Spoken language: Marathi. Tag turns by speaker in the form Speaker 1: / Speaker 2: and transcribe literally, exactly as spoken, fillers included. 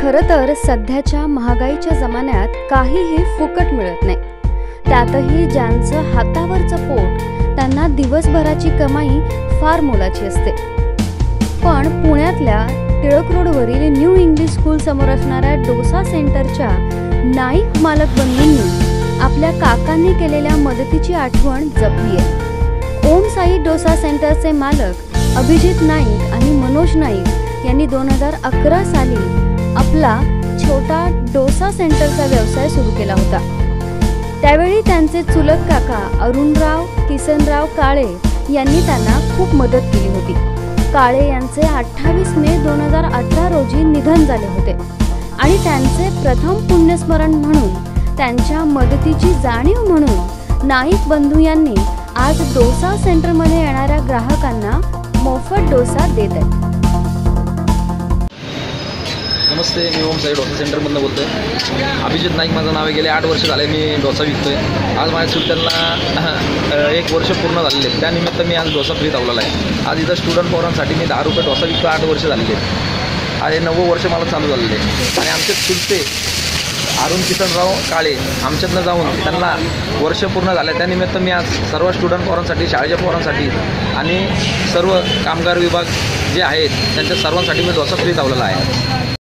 Speaker 1: खरं तर सध्याच्या महागाईच्या जमान्यात काहीही फुकट मिळत नाही। त्यातही ज्यांचं हातावरचं पोट त्यांना दिवसभराची कमाई फार मोलाची असते। पण पुण्यातल्या टिळक रोडवरील न्यू इंग्लिश स्कूल समोर असणाऱ्या डोसा सेंटरच्या नाईक मालक बंधूंनी आपल्या काकांनी केलेल्या मदतीची आठवण जपली आहे। ओम साई डोसा सेंटरचे मालक अभिजित नाईक आणि मनोज नाईक यांनी दोन हजार अकरा साली आपला छोटा डोसा सेंटरचा व्यवसाय सुरू केला होता। त्यावेळी त्यांचे चुलत काका अरुणराव किसनराव काळे यांनी त्यांना खूप मदत केली होती। काळे यांचे अठ्ठावीस मे दोन हजार अठरा रोजी निधन झाले होते आणि त्यांचे प्रथम पुण्यस्मरण म्हणून त्यांच्या मदतीची जाणीव म्हणून नाईक बंधू यांनी आज डोसा सेंटरमध्ये येणाऱ्या ग्राहकांना मोफत डोसा देत आहेत।
Speaker 2: नमस्ते, मी ओम साई डोसा सेंटरमधून बोलतो आहे। अभिजित नाईक माझं नाव आहे। गेले आठ वर्ष झाले मी डोसा विकतो आहे। आज माझ्या चुलत्यांना एक वर्ष पूर्ण झालेले आहेत, त्यानिमित्त मी आज डोसा फ्री लावलेला आहे। आज इथं स्टुडंट पोरांसाठी मी दहा रुपये डोसा विकतो। आठ वर्ष झालेले आहेत। आज हे नव्वद वर्ष मला चालू झालेले आहे आणि आमचे चुलते अरुण किसनराव काळे आमच्यातनं जाऊन त्यांना वर्ष पूर्ण झाले, त्यानिमित्त मी आज सर्व स्टुडंट पोरांसाठी, शाळेच्या पोरांसाठी आणि सर्व कामगार विभाग जे आहेत त्यांच्या सर्वांसाठी मी डोसा फ्री लावलेला आहे।